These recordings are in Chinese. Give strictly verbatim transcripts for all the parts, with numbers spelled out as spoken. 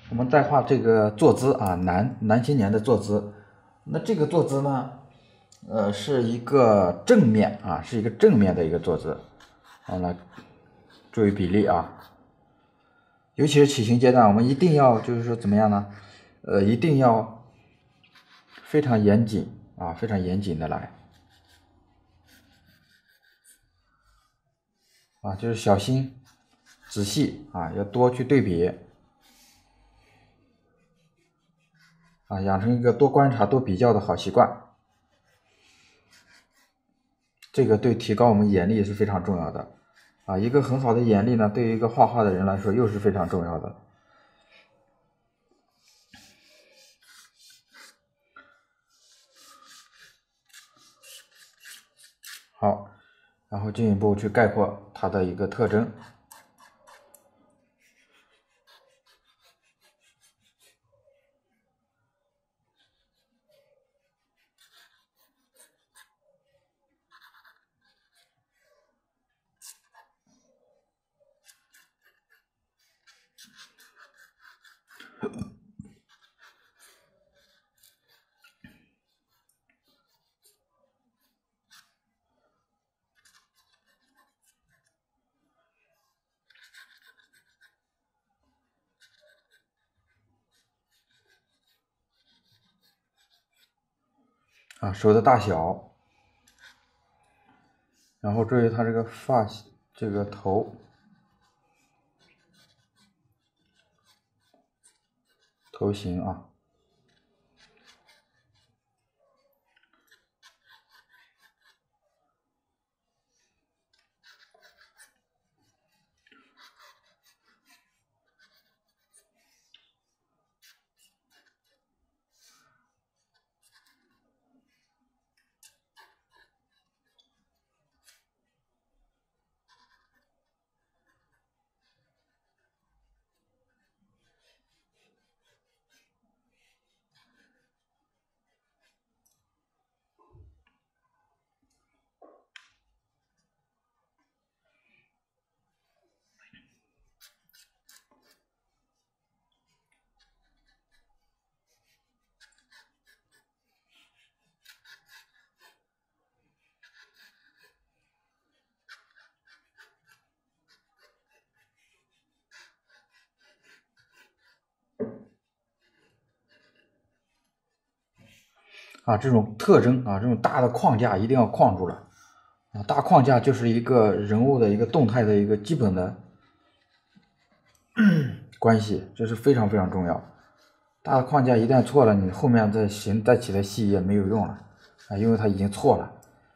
我们再画这个坐姿啊，男男青年的坐姿。那这个坐姿呢，呃，是一个正面啊，是一个正面的一个坐姿。好了，注意比例啊，尤其是起形阶段，我们一定要就是说怎么样呢？呃，一定要非常严谨啊，非常严谨的来啊，就是小心、仔细啊，要多去对比啊，养成一个多观察、多比较的好习惯。这个对提高我们眼力是非常重要的啊，一个很好的眼力呢，对于一个画画的人来说又是非常重要的。好，然后进一步去概括它的一个特征。啊，手的大小，然后注意它这个发这个头头型啊。啊，这种特征啊，这种大的框架一定要框住了啊！大框架就是一个人物的一个动态的一个基本的关系，这是非常非常重要。大的框架一旦错了，你后面再形再起的细也没有用了啊，因为它已经错了。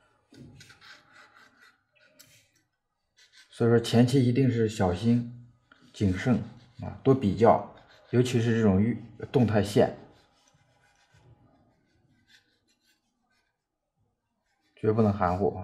所以说前期一定是小心谨慎啊，多比较，尤其是这种动态线。绝不能含糊。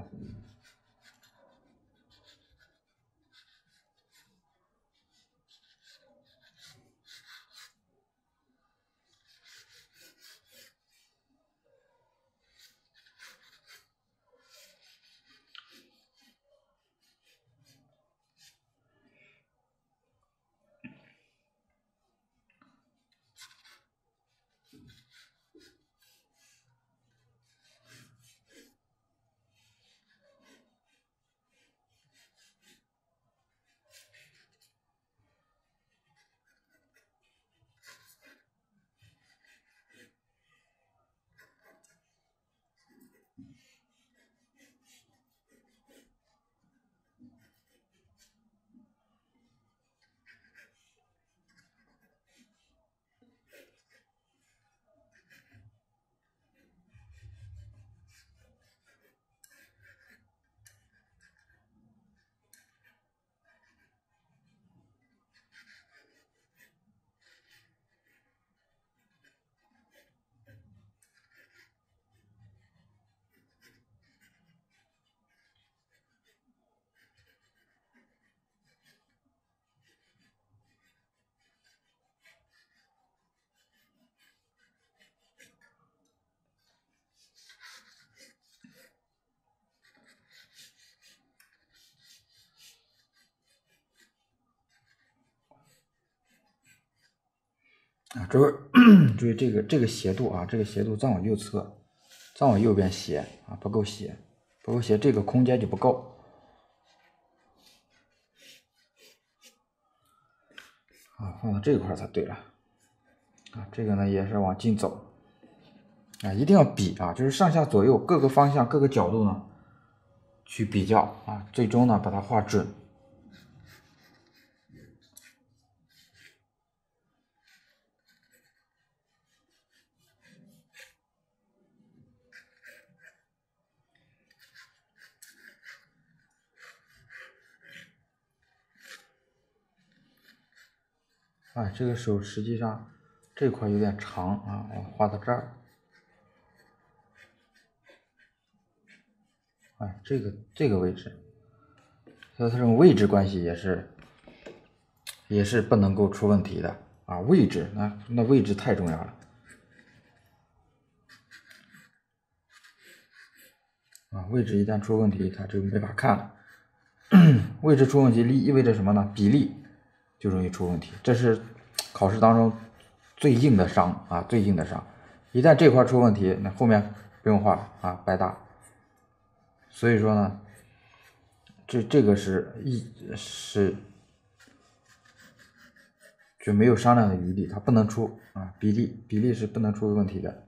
啊，注意注意这个这个斜度啊，这个斜度再往右侧，再往右边斜啊，不够斜，不够斜，这个空间就不够。啊，放到这块才对了。啊，这个呢也是往近走。啊，一定要比啊，就是上下左右各个方向、各个角度呢去比较啊，最终呢把它画准。哎，这个手实际上这块有点长啊，我画到这儿。哎，这个这个位置，所以它这种位置关系也是也是不能够出问题的啊。位置那那位置太重要了啊，位置一旦出问题，它就没法看了。位置出问题意意味着什么呢？比例就容易出问题，这是考试当中最硬的伤啊，最硬的伤。一旦这块出问题，那后面不用画了啊，白搭。所以说呢，这这个是一是就没有商量的余地，它不能出啊，比例比例是不能出问题的。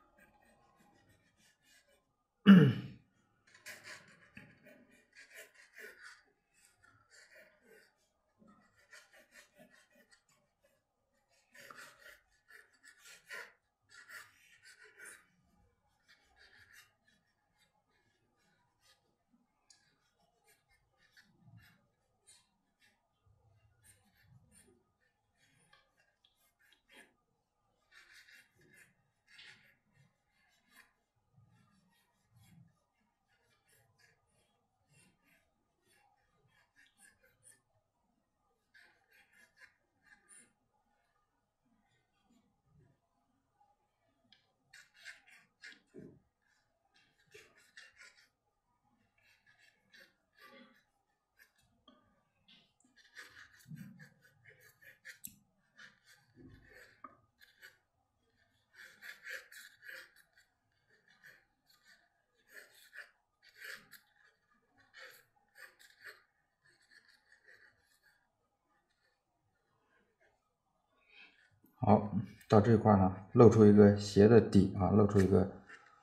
好，到这块呢，露出一个斜的底啊，露出一个。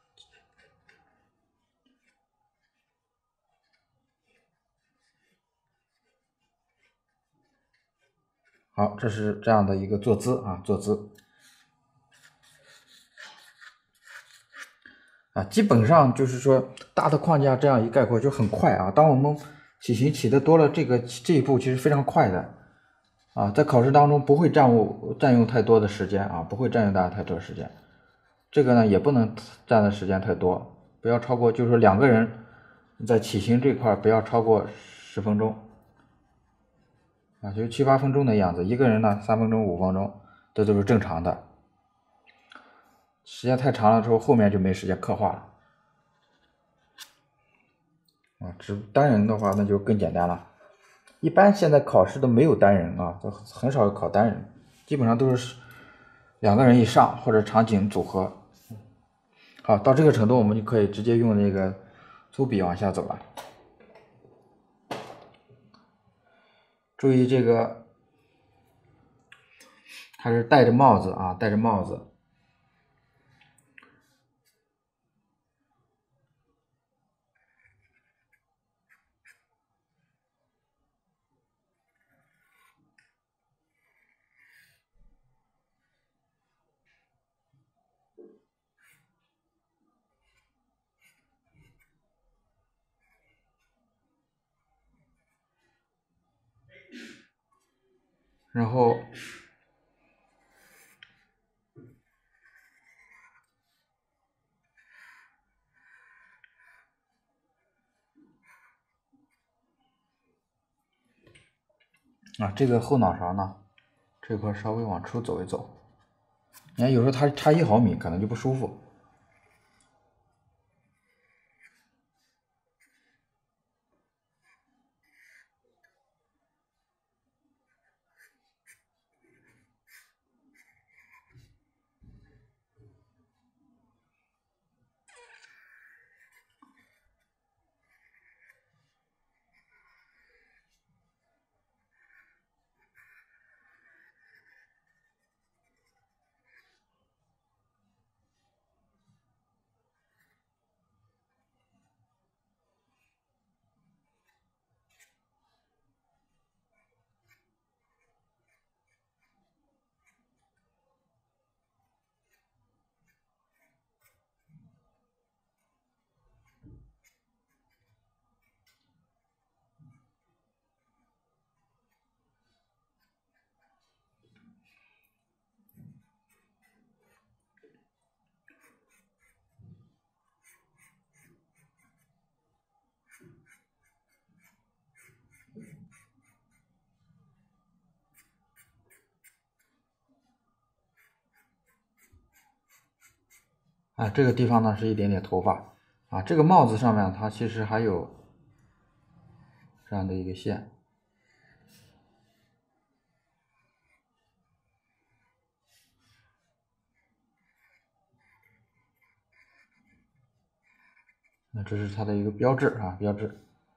好，这是这样的一个坐姿啊，坐姿啊，基本上就是说大的框架这样一概括就很快啊。当我们起形起的多了，这个这一步其实非常快的啊，在考试当中不会占用占用太多的时间啊，不会占用大家太多的时间。这个呢也不能占的时间太多，不要超过，就是说两个人在起形这块不要超过十分钟啊，就是七八分钟的样子。一个人呢三分钟、五分钟，这都是正常的。时间太长了之后，后面就没时间刻画了啊。只单人的话，那就更简单了。一般现在考试都没有单人啊，都很少考单人，基本上都是两个人以上或者场景组合。好，到这个程度，我们就可以直接用那个粗笔往下走了。注意这个，它是戴着帽子啊，戴着帽子。然后啊，这个后脑勺呢，这块稍微往出走一走。你看，有时候它差一毫米，可能就不舒服。 啊，这个地方呢是一点点头发啊，这个帽子上面它其实还有这样的一个线。那这是它的一个标志啊，标志。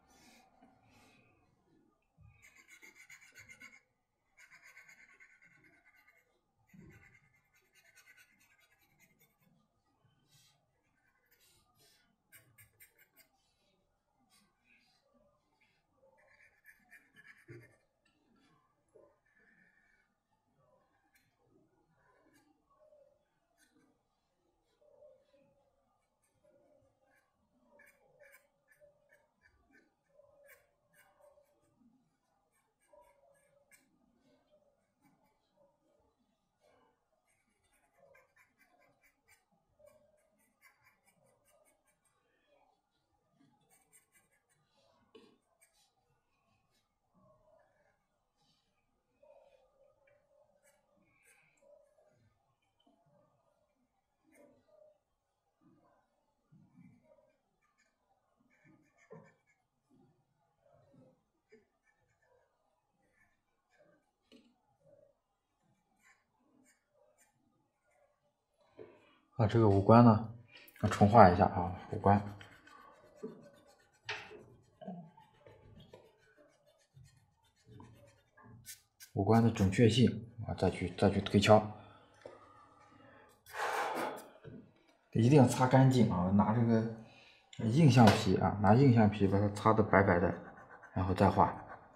啊，这个五官呢，重画一下啊，五官，五官的准确性啊，再去再去推敲，一定要擦干净啊，拿这个硬橡皮啊，拿硬橡皮把它擦得白白的，然后再画。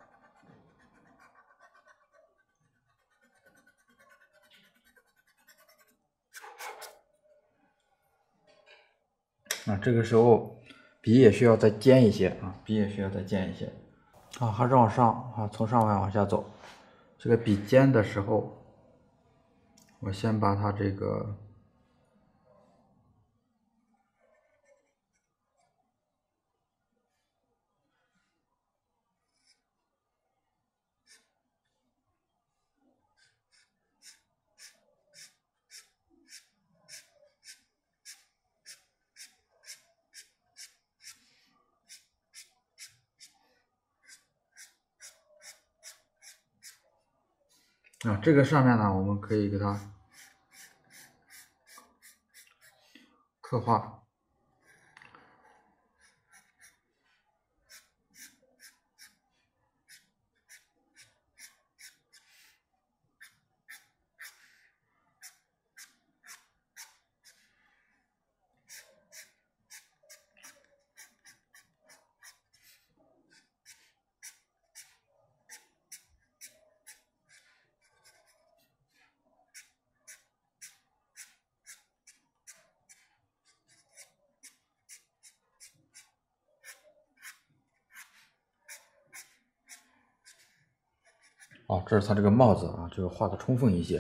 啊，这个时候笔也需要再尖一些啊，笔也需要再尖一些。啊，还是往上啊，从上面往下走。这个笔尖的时候，我先把它这个啊，这个上面呢，我们可以给它刻画。啊，这是它这个帽子啊，这个画的充分一些。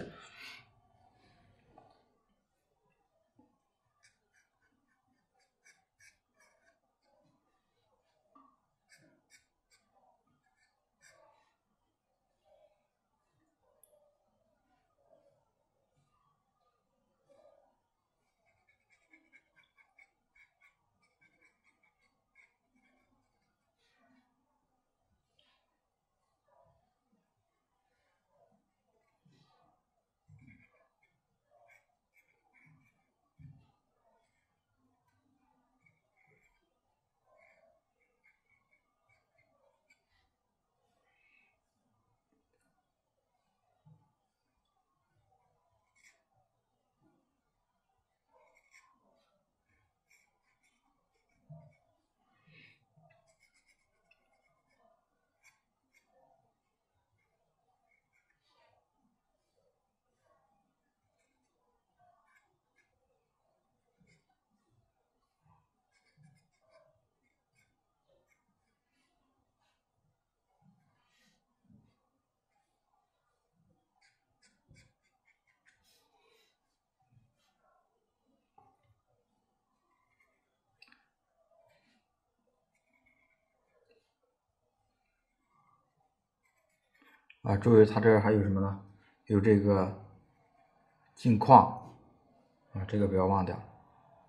啊，注意它这儿还有什么呢？有这个镜框啊，这个不要忘掉。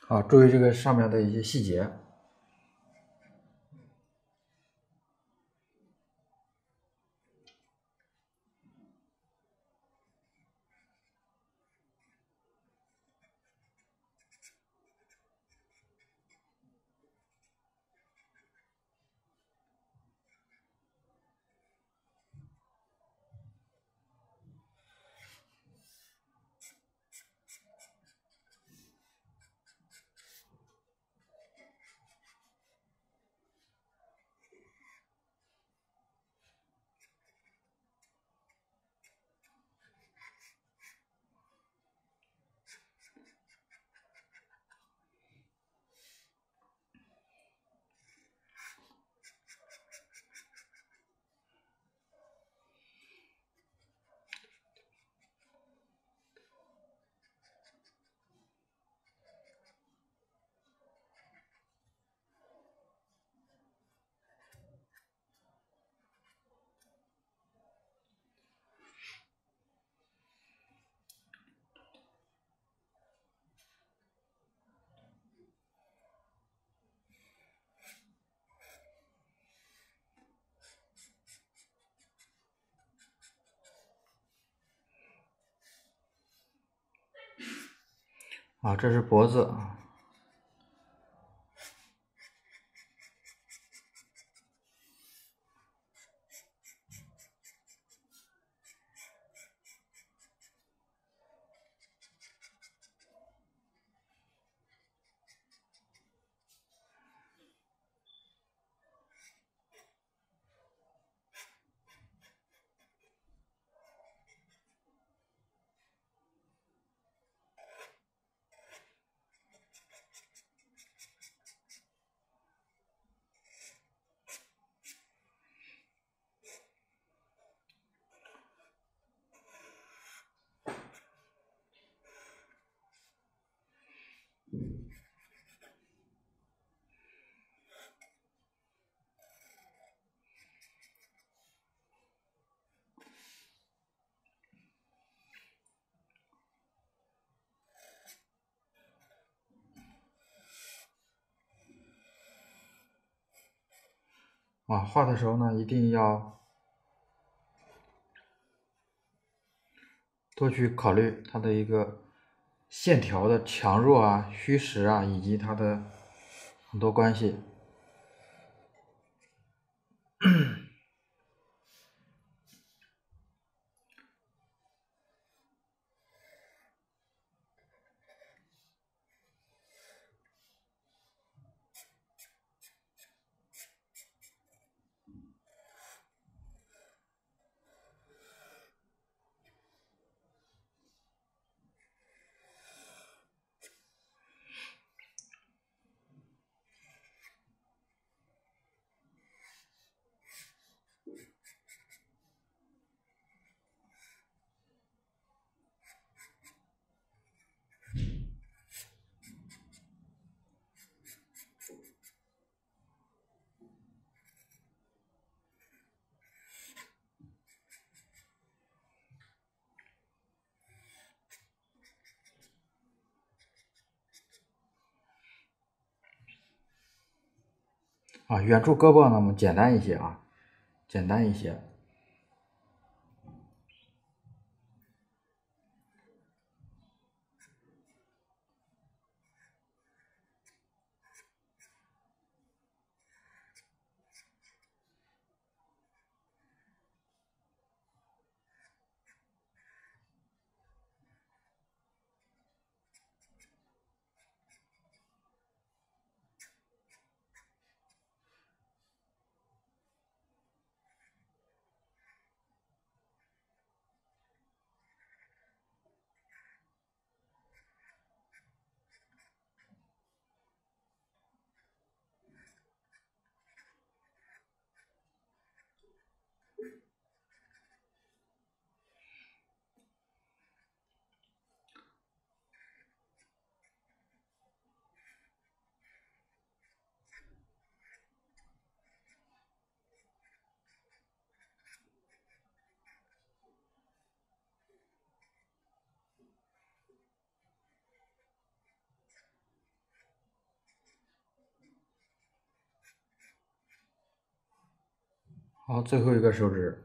啊，注意这个上面的一些细节。啊，这是脖子啊。啊，画的时候呢，一定要多去考虑它的一个线条的强弱啊、虚实啊，以及它的很多关系。啊，远处胳膊呢，我们简单一些啊，简单一些。 好，最后一个手指。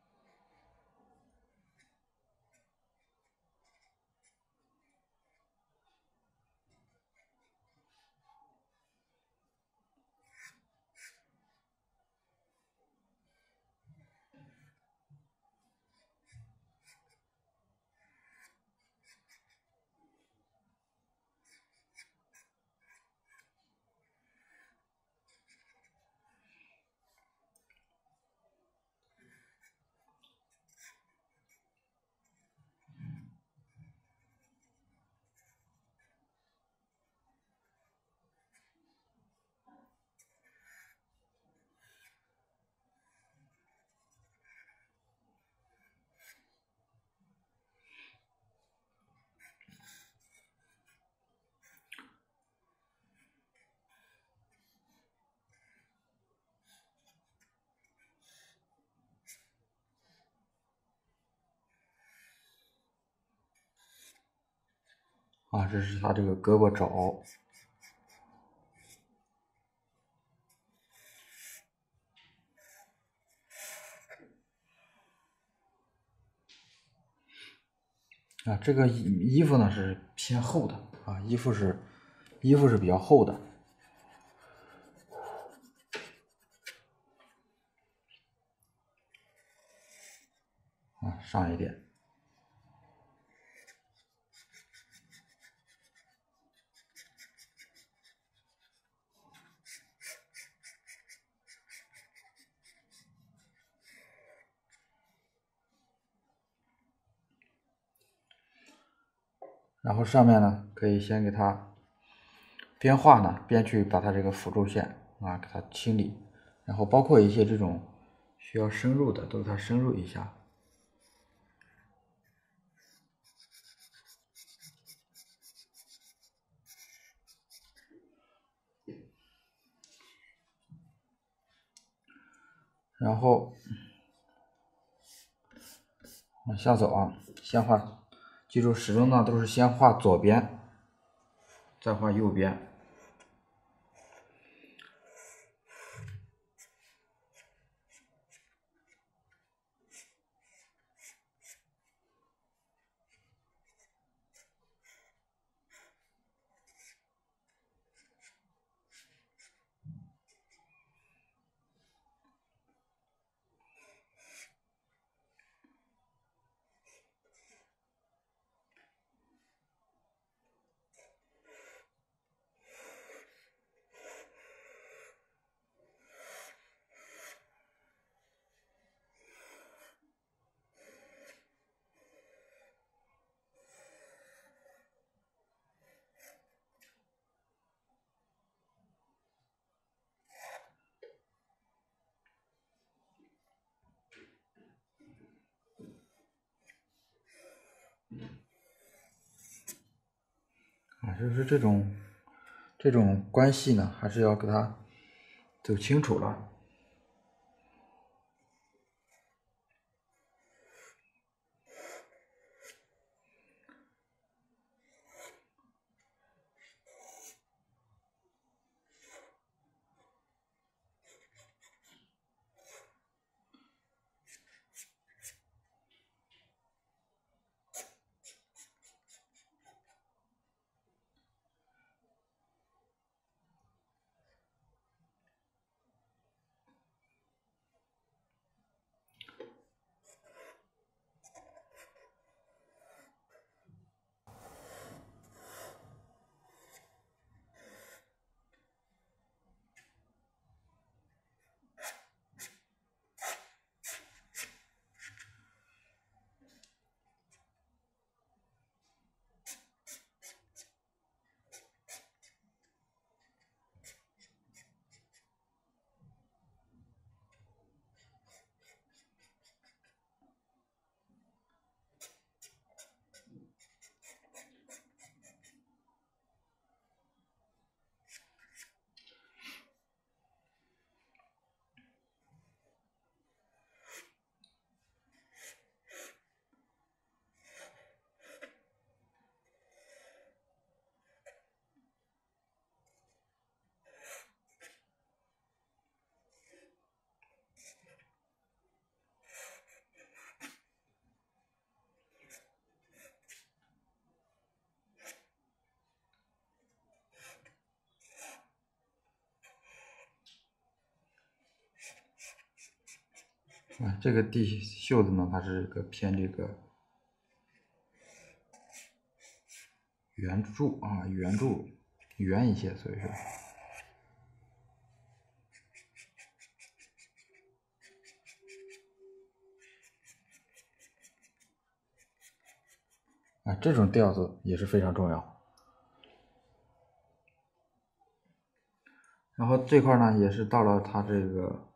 啊，这是他这个胳膊肘。啊，这个衣衣服呢是偏厚的啊，衣服是衣服是比较厚的。啊，上一点。然后上面呢，可以先给它边画呢边去把它这个辅助线啊给它清理，然后包括一些这种需要深入的，都给它深入一下。然后往下走啊，先画，记住始终呢都是先画左边，再画右边。啊，就是这种这种关系呢，还是要给它走清楚了。 啊，这个地袖子呢，它是一个偏这个圆柱啊，圆柱圆一些，所以说。啊，这种调子也是非常重要。然后这块呢，也是到了它这个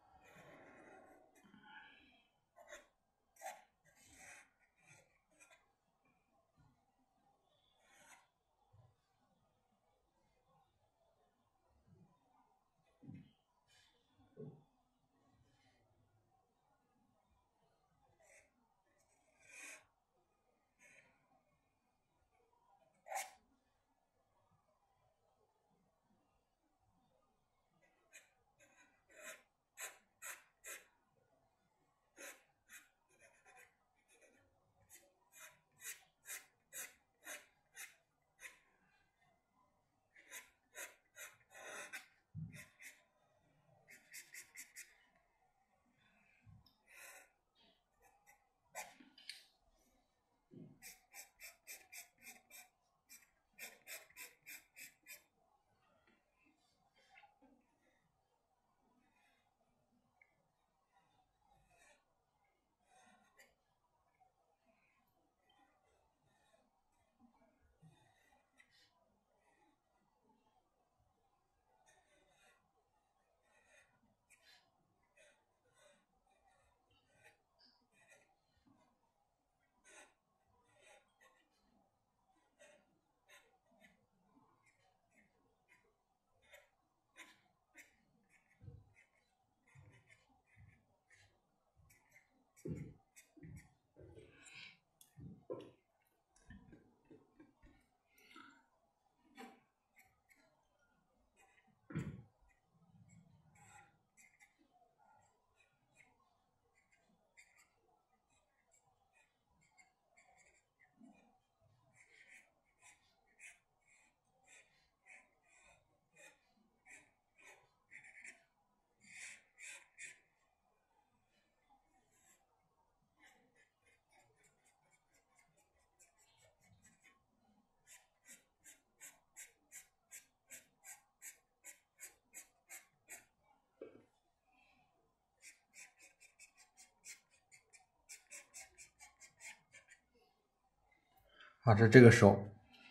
啊，这这个手，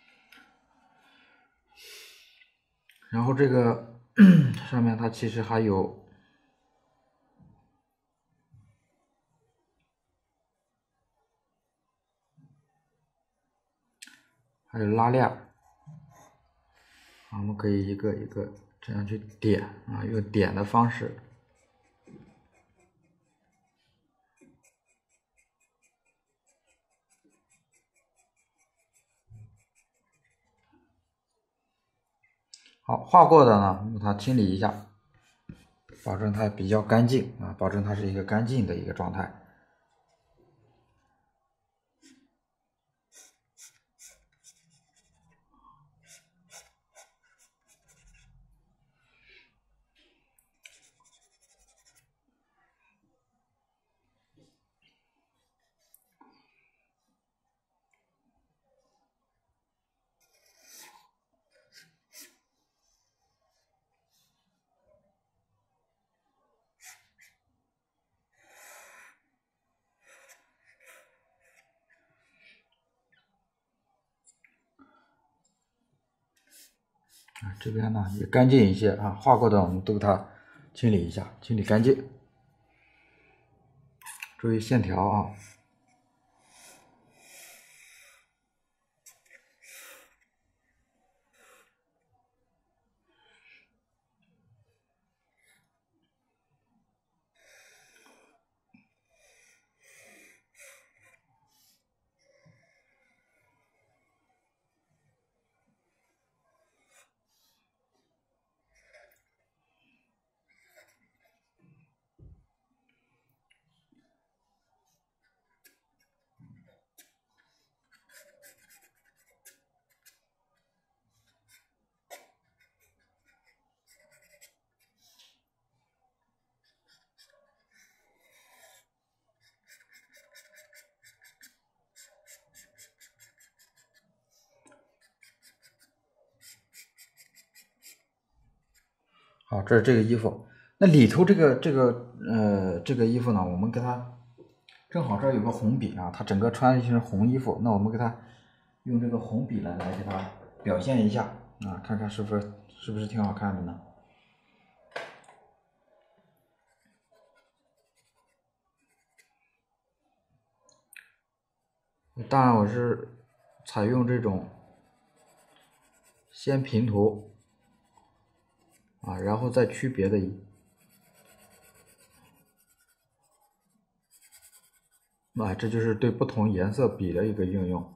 然后这个上面它其实还有还有拉链儿，啊，我们可以一个一个这样去点啊，用点的方式。好，画过的呢，把它清理一下，保证它比较干净啊，保证它是一个干净的一个状态。啊，这边呢也干净一些啊，画过的我们都它清理一下，清理干净。注意线条啊。 好，这是这个衣服。那里头这个这个呃这个衣服呢，我们给它正好这儿有个红笔啊，它整个穿一身红衣服，那我们给它用这个红笔来来给它表现一下啊，看看是不是是不是挺好看的呢？当然我是采用这种先平涂啊，然后再区别的一啊，这就是对不同颜色笔的一个应用。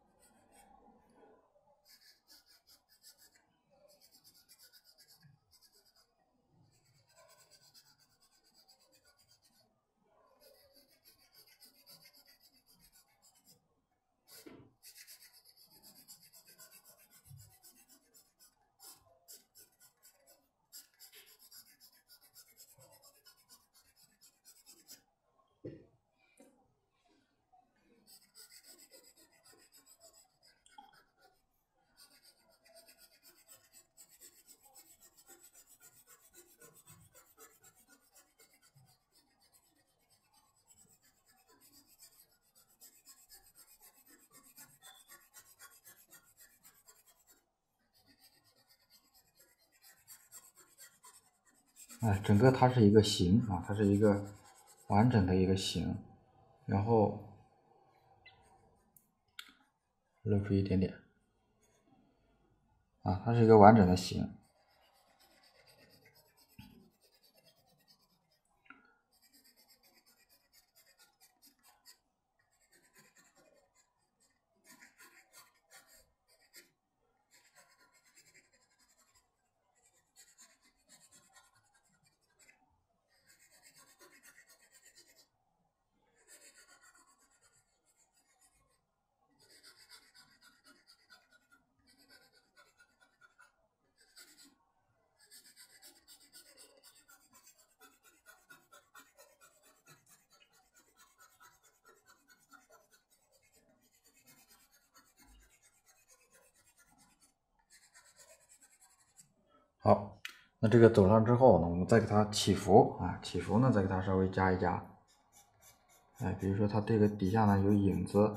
哎，整个它是一个形啊，它是一个完整的一个形，然后露出一点点啊，它是一个完整的形。好，那这个走上之后呢，我们再给它起伏啊，起伏呢再给它稍微加一加。哎，比如说它这个底下呢有影子，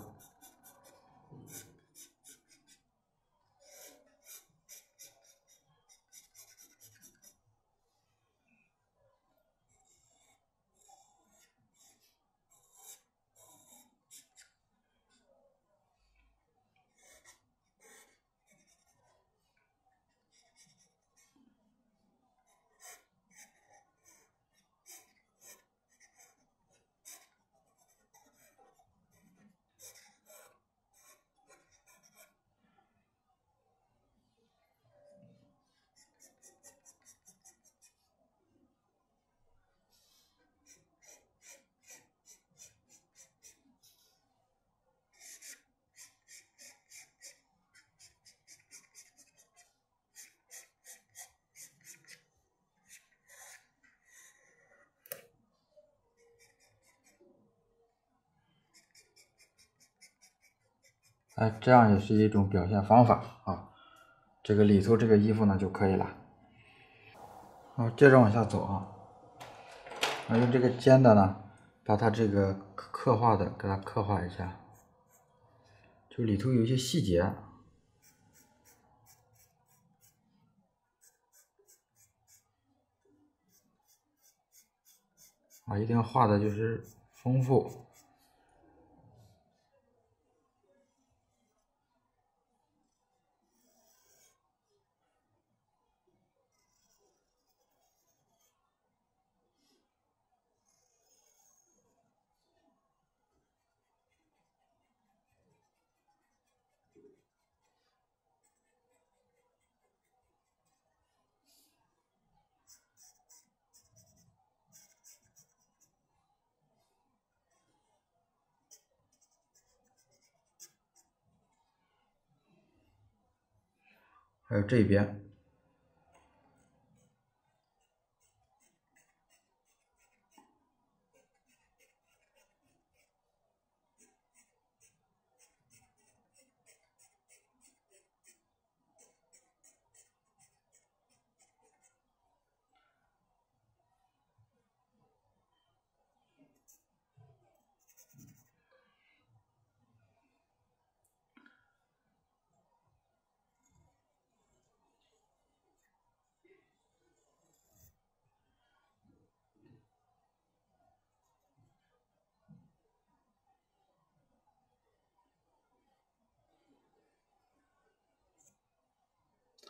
哎，这样也是一种表现方法啊。这个里头这个衣服呢就可以了。好，接着往下走啊，啊，用这个尖的呢，把它这个刻画的给它刻画一下，就里头有一些细节啊，一定要画的就是丰富。还有这边，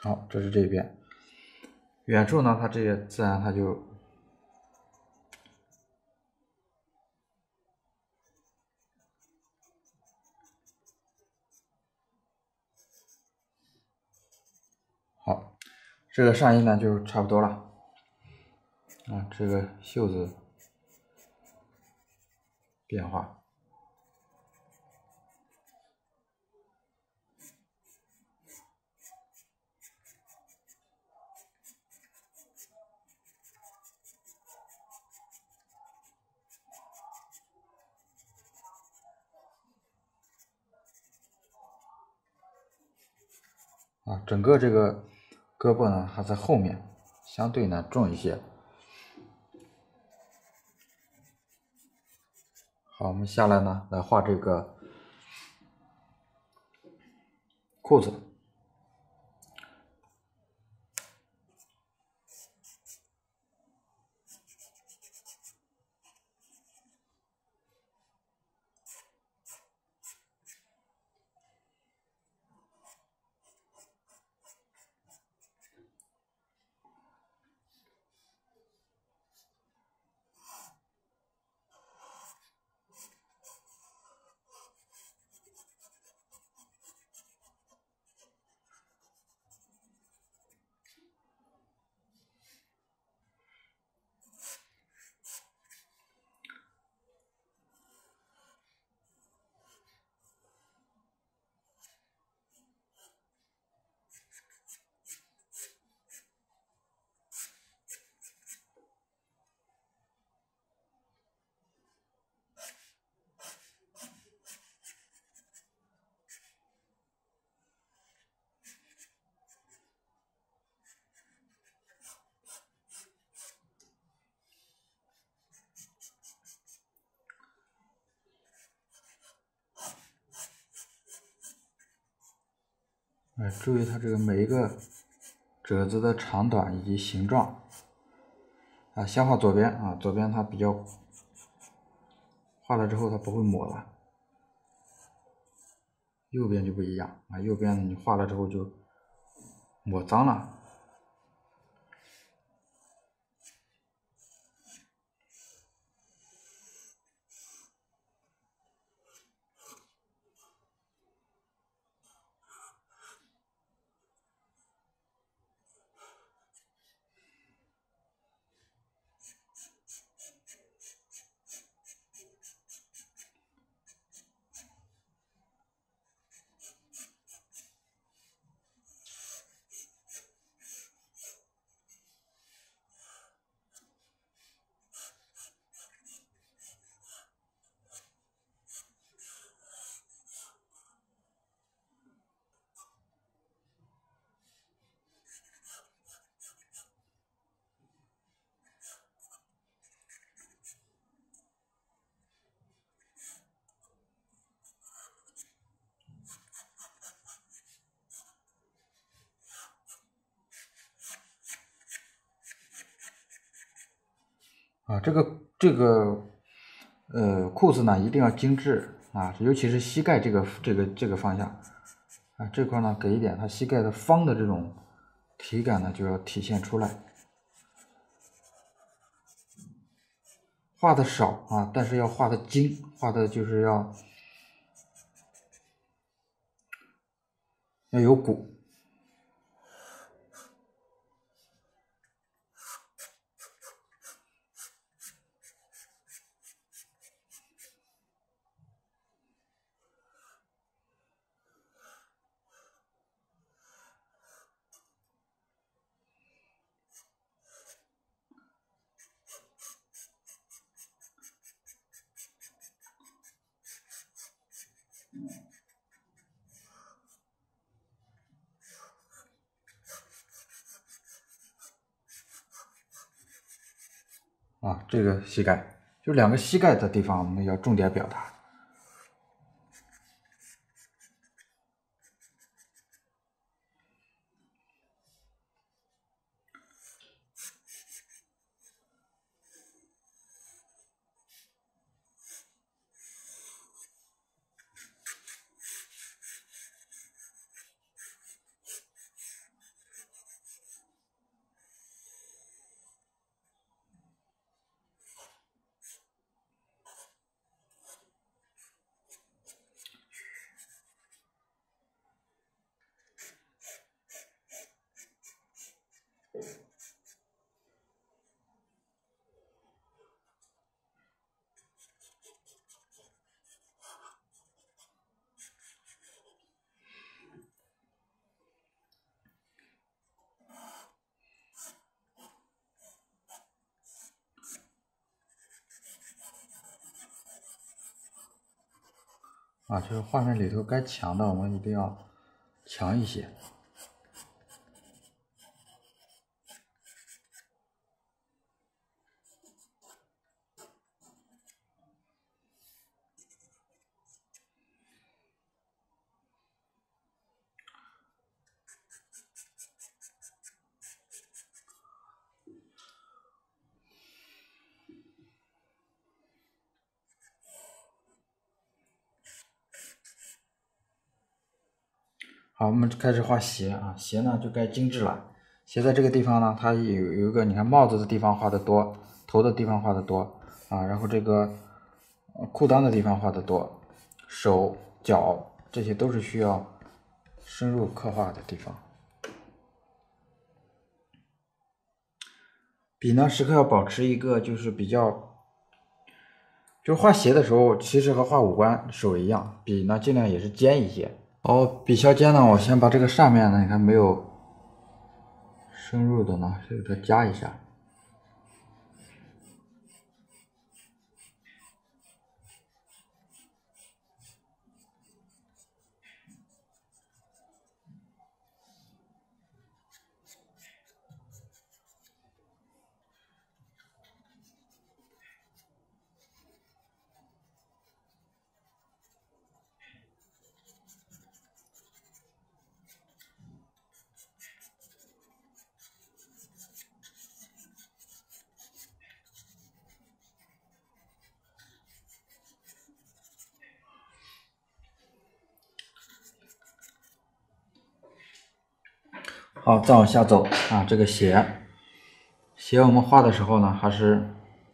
好，这是这边。远处呢，它这个自然它就好，这个上衣呢就差不多了。啊，这个袖子变化。啊，整个这个胳膊呢还在后面，相对呢重一些。好，我们下来呢来画这个裤子。哎，注意它这个每一个褶子的长短以及形状。啊，先画左边啊，左边它比较画了之后它不会抹了，右边就不一样啊，右边你画了之后就抹脏了。啊，这个这个呃裤子呢一定要精致啊，尤其是膝盖这个这个这个方向啊，这块呢给一点它膝盖的方的这种体感呢就要体现出来。画的少啊，但是要画的精，画的就是要要有骨。啊，这个膝盖就两个膝盖的地方，我们要重点表达。 啊，就是画面里头该强的我们一定要强一些。好，我们开始画鞋啊，鞋呢就该精致了。鞋在这个地方呢，它有有一个，你看帽子的地方画的多，头的地方画的多啊，然后这个裤裆的地方画的多，手脚这些都是需要深入刻画的地方。笔呢时刻要保持一个就是比较，就是画鞋的时候，其实和画五官手一样，笔呢尽量也是尖一些。哦，笔削尖呢，我先把这个上面呢，你看没有深入的呢，给它加一下。好，再往下走啊，这个鞋，鞋我们画的时候呢，还是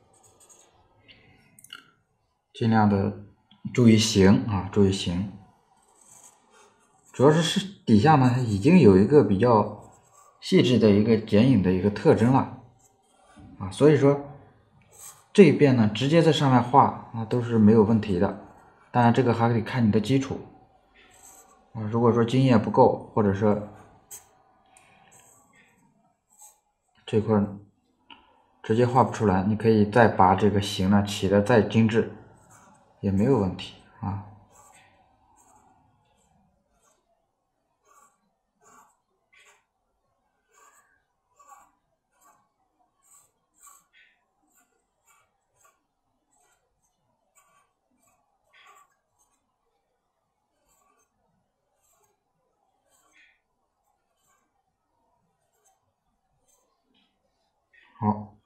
尽量的注意形啊，注意形。主要是是底下呢，它已经有一个比较细致的一个剪影的一个特征了啊，所以说这一遍呢，直接在上面画啊都是没有问题的。当然，这个还得看你的基础啊，如果说经验不够，或者说这块直接画不出来，你可以再把这个形呢起的再精致，也没有问题啊。好。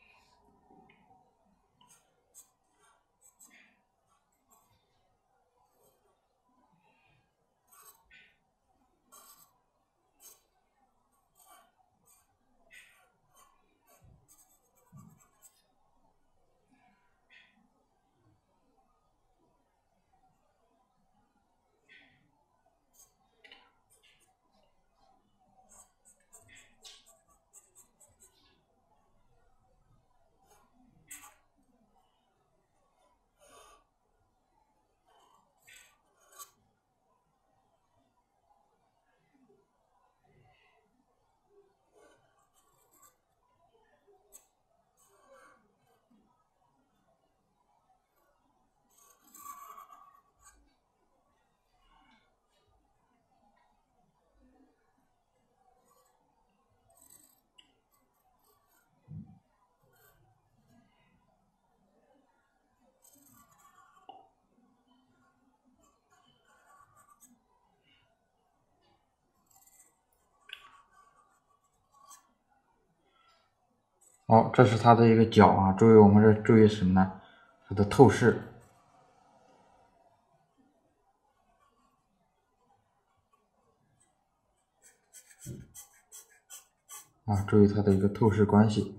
好，这是它的一个角啊，注意我们这注意什么呢？它的透视啊，注意它的一个透视关系。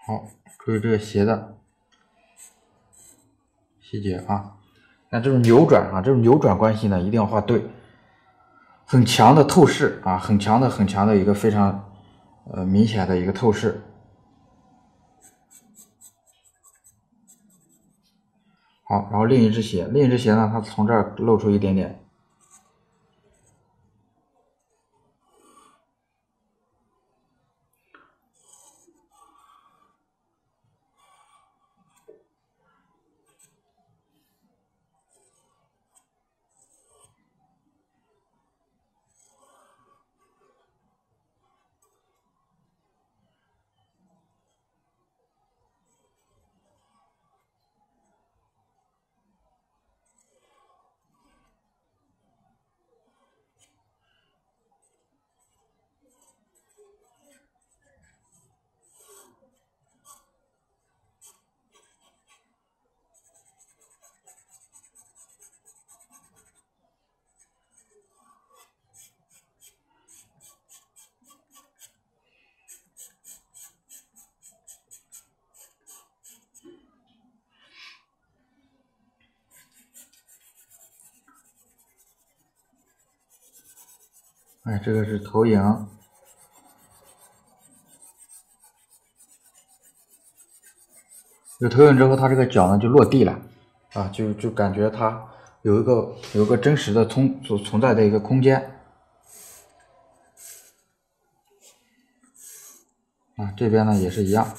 好，注意这个鞋的细节啊。那这种扭转啊，这种扭转关系呢，一定要画对，很强的透视啊，很强的很强的一个非常呃明显的一个透视。好，然后另一只鞋，另一只鞋呢，它从这儿露出一点点。哎，这个是投影，有投影之后，它这个脚呢就落地了，啊，就就感觉它有一个有一个真实的存所存在的一个空间，啊，这边呢也是一样。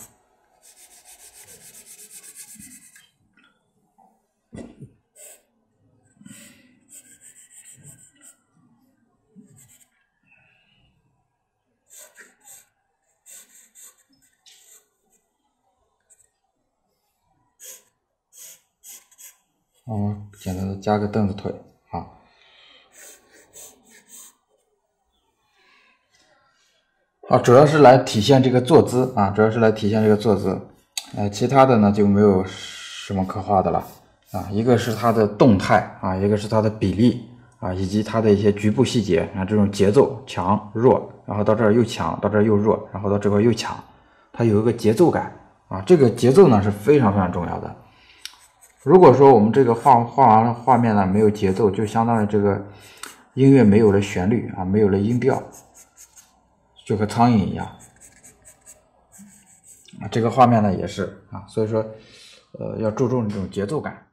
哦，简单的加个凳子腿，好，啊，主要是来体现这个坐姿啊，主要是来体现这个坐姿，呃，其他的呢就没有什么可画的了啊，一个是它的动态啊，一个是它的比例啊，以及它的一些局部细节啊，这种节奏强弱，然后到这儿又强，到这儿又弱，然后到这块又强，它有一个节奏感啊，这个节奏呢是非常非常重要的。如果说我们这个画画完了画面呢没有节奏，就相当于这个音乐没有了旋律啊，没有了音调，就和苍蝇一样啊。这个画面呢也是啊，所以说呃要注重这种节奏感。